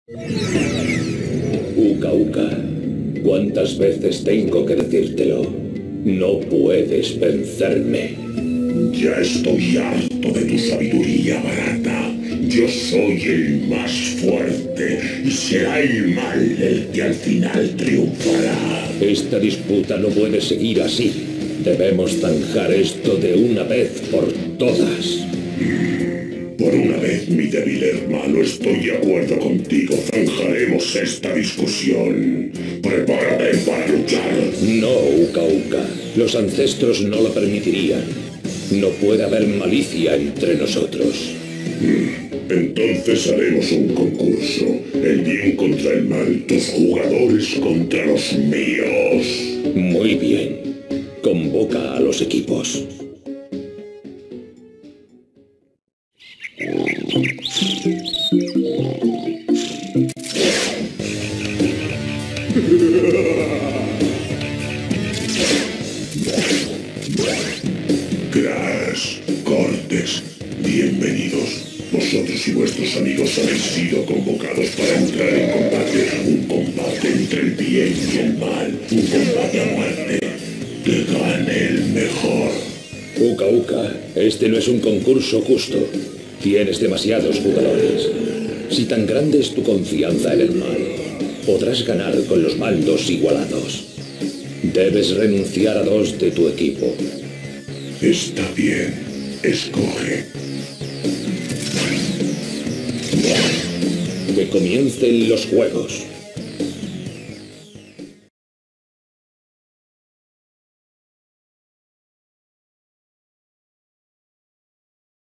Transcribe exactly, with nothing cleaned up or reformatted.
Uka Uka, ¿cuántas veces tengo que decírtelo? No puedes vencerme. Ya estoy harto de tu sabiduría barata. Yo soy el más fuerte y será el mal el que al final triunfará. Esta disputa no puede seguir así. Debemos zanjar esto de una vez por todas. Por una vez, mi débil hermano, estoy de acuerdo contigo. Zanjaremos esta discusión. Prepárate para luchar. No, Uka Uka. Los ancestros no lo permitirían. No puede haber malicia entre nosotros. Entonces haremos un concurso. El bien contra el mal. Tus jugadores contra los míos. Muy bien. Convoca a los equipos. Crash, Cortex, bienvenidos. Vosotros y vuestros amigos habéis sido convocados para entrar en combate. Un combate entre el bien y el mal. Un combate a muerte. Que gane el mejor. Uka Uka, este no es un concurso justo. Tienes demasiados jugadores. Si tan grande es tu confianza en el mal, podrás ganar con los mandos igualados. Debes renunciar a dos de tu equipo. Está bien. Escoge. Que comiencen los juegos.